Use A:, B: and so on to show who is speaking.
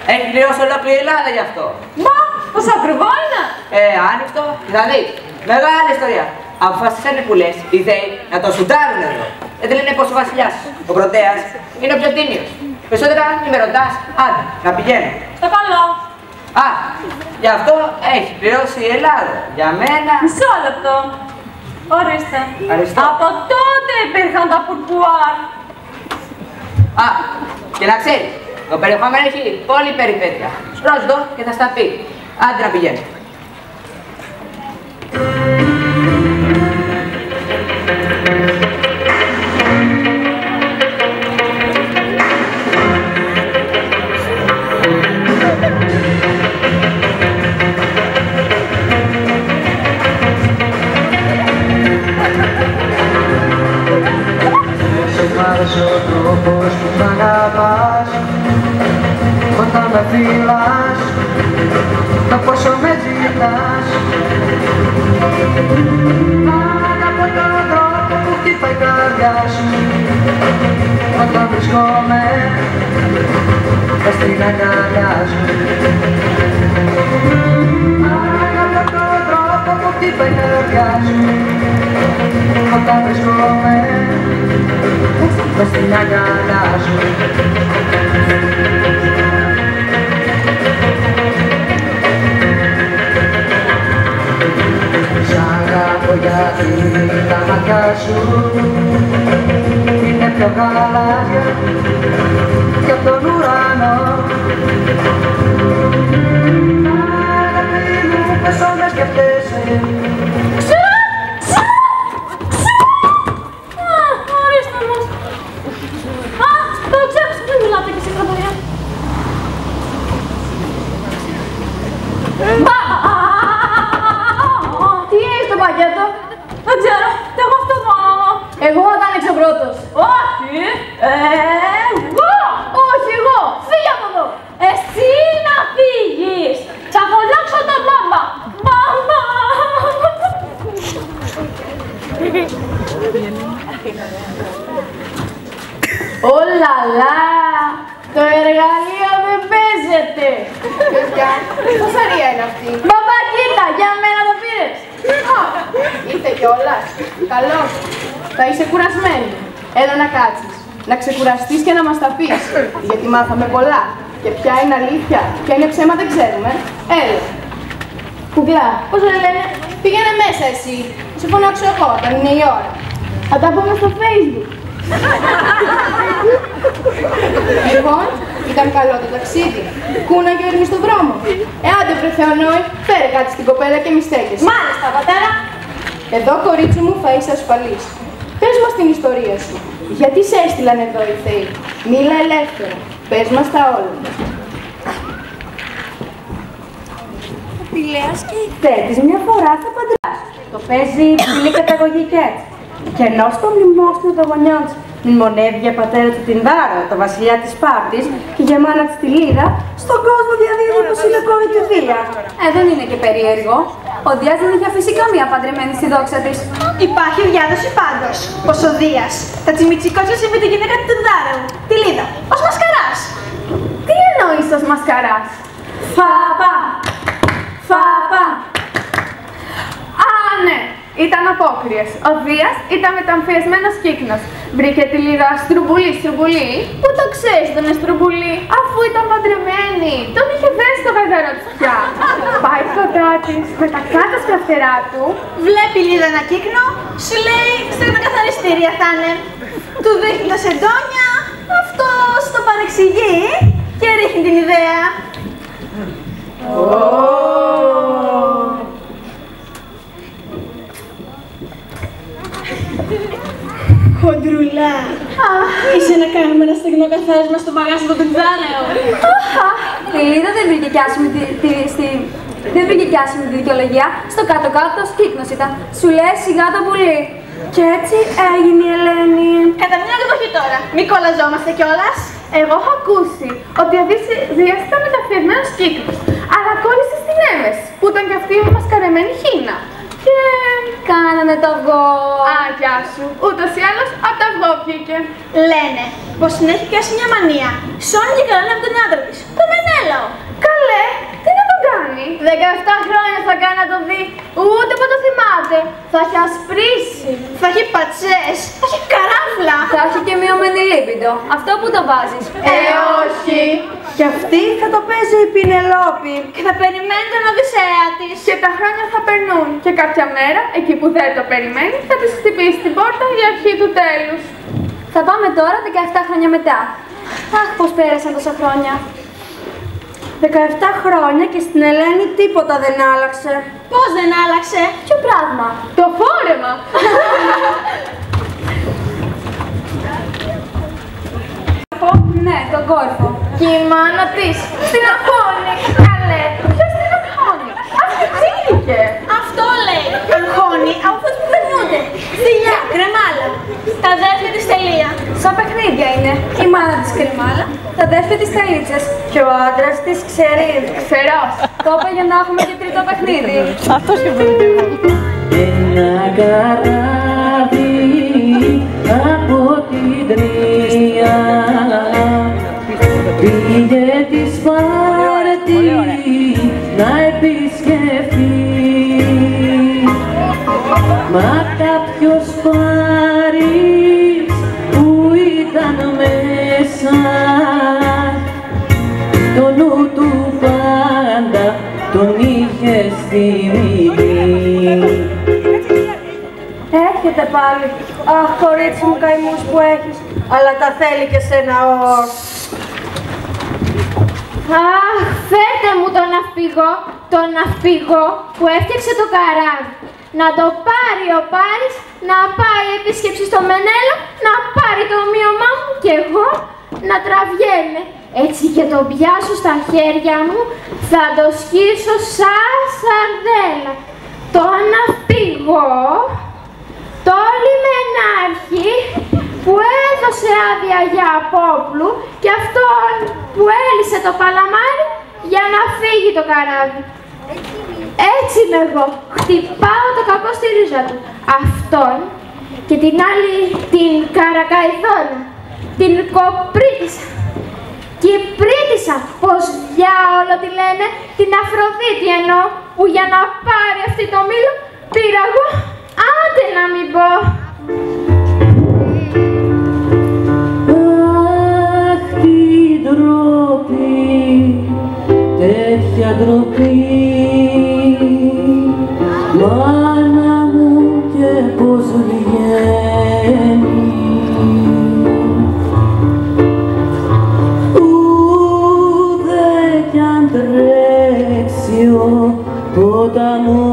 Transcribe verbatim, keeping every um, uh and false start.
A: Έχει πληρώσει ολόκληρη η Ελλάδα γι' αυτό.
B: Μα, πόσο ακριβό είναι!
A: Ε, άνοιχτο, δηλαδή, μεγάλη ιστορία. Αποφάσισαν οι πουλές, οι Δέοι, να το σουντάρουν εδώ. Γιατί λένε πως ο βασιλιάς, ο Πρωτέας, είναι ο πιο τίμιος. Περισσότερα μη με ρωτάς, άντε, να πηγαίνω.
B: Στο καλό.
A: Α, γι' αυτό έχει πληρώσει η Ελλάδα. Για μένα.
B: Μισό λεπτό. Ορίστε.
A: Ευχαριστώ.
B: Από τότε υπήρχαν τα πουρπουάρ.
A: Α, και να ξέρεις, το περιεχόμενο έχει πολλή περιπέτεια. Πρόσδο και θα στα πει. Άντε να πηγαίνω.
C: Ο τρόπος που μ' αγαπάς, όταν με φυλάς, το πόσο με ζητάς. Μάνα από τον τρόπο που χτυπάει η καρδιά σου, όταν βρισκόμαι μες στην αγκαλιά σου. Μάνα από τον τρόπο που χτυπάει η καρδιά σου, όταν βρισκόμαι μες στην αγκαλιά σου. Σ' αγαπώ γιατί τα μάτια σου είναι πιο γαλάζια κι απ' τον ουρανό. Αγάπη μου, πες όλα σκεφτέσαι.
B: Τι έχει στο πακέτο? Δεν ξέρω, το έχω αυτό μόνο. Εγώ θα τα ανοίξω πρώτος. Όχι, εγώ. Όχι εγώ, φύγε από εδώ. Εσύ να φύγεις. Θα φωνάξω τον μπαμπά. Μπαμπά. Ολαλά, το εργαλείο δεν παίζεται.
D: Παιδιά, πόσα ρία είναι αυτή?
B: Μπαμπά, κοίτα, για μένα το πήρες.
D: Α, ήρθε κιόλας. Καλώς. Θα είσαι κουρασμένη. Έλα να κάτσεις. Να ξεκουραστείς και να μας τα πεις. Γιατί μάθαμε πολλά. Και ποια είναι αλήθεια, ποια είναι ψέμα δεν ξέρουμε. Έλα. Κουκλά, πώς δεν λένε, πήγαινε μέσα εσύ. Θα σε φωνάξω εγώ όταν είναι η ώρα.
B: Θα τα πούμε στο Facebook.
D: Λοιπόν, ήταν καλό το ταξίδι. Κούνα και όρμη στον δρόμο. Ε, άντε βρε Θεονόη, φέρε κάτι στην κοπέλα και μη στέκεσαι.
B: Μάλιστα, πατέρα.
D: Εδώ, κορίτσι μου, θα είσαι ασφαλής. Πες μας την ιστορία σου. Γιατί σε έστειλαν εδώ οι Θεοί? Μίλα ελεύθερα. Πες μας τα όλα.
E: Ο Πηλέας και η Θέτης μια φορά θα παντράς. Το παίζει υψηλή καταγωγή και έτσι. Και ενώ στο μνημόσυνο των γονιών της μνημονεύει για πατέρα του την Δάρο, το βασιλιά της Σπάρτης και για μάνα της τη Λύρα, στον κόσμο διαδίδει πως είναι κόρη του Δία.
F: Ε, δεν είναι και περίεργο. Ο Δίας δεν είχε αφήσει καμία παντρεμένη στη δόξα της.
E: Υπάρχει διάδοση πάντως, πως ο Δίας θα τσιμιτσικώσει με τη γυναίκα του Δάρου, τη Λίδα, ως μασκαράς.
F: Τι εννοείς ως μασκαράς? Φαπα! Φαπα! Α, ναι! Ήταν απόκριες. Ο Δίας ήταν μεταμφιεσμένος κύκνος. Βρήκε τη Λίδα στρουμπουλή, στρουμπουλή. Πού το ξέρεις τον στρουμπουλή, αφού ήταν παντρεμένη. Τον είχε δέσει το γαϊδαρό της πια. Πάει κοντά της με τα κάτω φτερά του.
E: Βλέπει η Λίδα ένα κύκνο, σου λέει στα καθαριστήρια θα είναι. Του δείχνει τα σεντόνια, αυτός το παρεξηγεί και ρίχνει την ιδέα. Χοντρουλά. Είσαι να κάνουμε ένα στεγνό καθάρισμα στο μαγάζι του Τουγκδάρεο.
F: Η Λίδα δεν βρήκε κι άσχημη τη, τη, στη... δεν βρήκε κι άσχημη τη δικαιολογία. Στο κάτω-κάτω κύκνος ήταν. Σου λέει σιγά το πουλί. Και έτσι έγινε η Ελένη.
E: Κατά μια εκδοχή τώρα. Μην κολλαζόμαστε κιόλας.
F: Εγώ έχω ακούσει ότι ο Δίας ήταν μεταφιεσμένος κύκνος. Αλλά κόλλησε στην Έμεση, που ήταν κι αυτή η μασκαρεμένη χίνα. Και κάνανε το αυγό. Α, γεια σου. Ούτως ή άλλως από το αυγό βγήκε.
E: Λένε πως την έχει πιάσει μια μανία. Σώνει και καλά με τον άντρα της, το Μενέλαο.
B: Θα έχει ασπρίσει.
D: Θα έχει πατσές. Θα έχει καράφλα.
B: Θα έχει και μειωμένη λίπιντο. Αυτό που το βάζεις.
D: Ε, όχι.
E: Και αυτή θα το παίζει η Πινελόπη.
D: Και θα περιμένει τον Οδυσσέα της.
F: Και τα χρόνια θα περνούν. Και κάποια μέρα, εκεί που δεν το περιμένει, θα της χτυπήσει την πόρτα η αρχή του τέλους.
B: Θα πάμε τώρα δεκαεπτά χρόνια μετά. Αχ, πώς πέρασαν τόσα χρόνια.
E: δεκαεπτά χρόνια και στην Ελένη τίποτα δεν άλλαξε.
D: Πώς δεν άλλαξε?
B: Ποιο πράγμα?
F: Το φόρεμα!
B: Ναι, τον κόρφο.
F: Και η μάνα της στην αγχώνει. Καλέ, ποιος την αγχώνει? Αυτή τσίληκε.
D: Αυτό λέει. Αγχώνει αυτούς που περνούνται. Θηλιά, κρεμάλα. Τα αδέρφια της Τελεία.
B: Σαν παιχνίδια είναι. Η μάνα της κρεμάλα, τα αδέρφια της Τελίτσες.
E: Και ο άντρας της ξέρει.
F: Ξερός.
B: Το είπα για να έχουμε και τρίτο παιχνίδι.
C: Ένα καράβι από την Τρία πήγε τη Σπάρτη να επισκεφτεί, μα κάποιος Πάρης που ήταν μέσα το νου του πάντα τον είχε στη μνήμη.
E: Έρχεται πάλι. Αχ, κορίτσι μου, καημούς που έχεις. Αλλά τα θέλει και σένα ως.
B: Αχ, φέρτε μου τον ναυπηγό, τον ναυπηγό που έφτιαξε το καράβι. Να το πάρει ο Πάρης, να πάει επίσκεψη στο Μενέλο, να πάρει το ομοίωμά μου και εγώ να τραβιέμαι. Έτσι και το πιάσω στα χέρια μου, θα το σκίσω σαν σαρδέλα. Το ναυπηγό, το λιμενάρχη που έδωσε άδεια για απόπλου και αυτόν που έλυσε το παλαμάρι για να φύγει το καράβι. Έτσι είμαι εγώ, χτυπάω το κακό στη ρίζα του. Αυτόν και την άλλη την Καρακαϊδόνα, την Κοπρίτισσα. Κυπρίτισσα, πως διάολο τη λένε, την Αφροδίτη εννοώ, που για να πάρει αυτή το μήλο πήρα εγώ, άντε να μην πω.
C: Αχ, τι ντροπή, τέτοια ντροπή, μάνα μου και πως βγαίνει. Ούτε κι αν τρέξει ο ποταμός